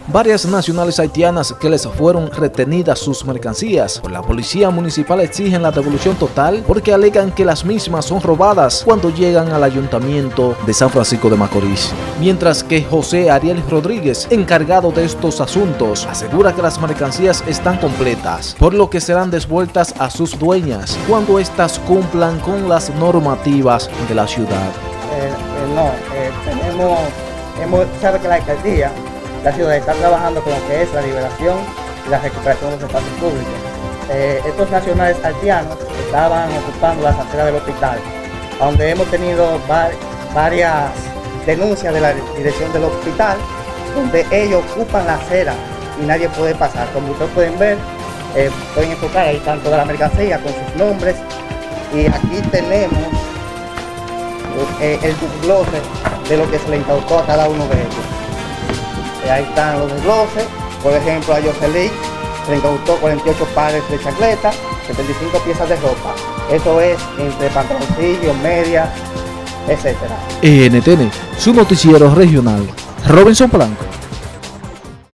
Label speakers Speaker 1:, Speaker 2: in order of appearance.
Speaker 1: varias nacionales haitianas que les fueron retenidas sus mercancías. Por la policía municipal exigen la devolución total porque alegan que las mismas son robadas cuando llegan al ayuntamiento de San Francisco de Macorís. Mientras que José Ariel Rodríguez, encargado de estos asuntos, asegura que las mercancías están completas, por lo que serán devueltas a sus dueñas cuando éstas cumplan con las normativas de la ciudad.
Speaker 2: Sabe que la alcaldía, la ciudad está trabajando con lo que es la liberación y la recuperación de los espacios públicos. Estos nacionales haitianos estaban ocupando las aceras del hospital, donde hemos tenido varias denuncias de la dirección del hospital, donde ellos ocupan la acera y nadie puede pasar. Como ustedes pueden ver, pueden enfocar ahí tanto de la mercancía con sus nombres, y aquí tenemos el desglose de lo que se le incautó a cada uno de ellos. Ahí están los desgloses. Por ejemplo, a Jocelyn se le incautó 48 pares de chancletas, 75 piezas de ropa. Eso es entre pantaloncillos, medias, etc.
Speaker 1: NTN, su noticiero regional. Robinson Blanco.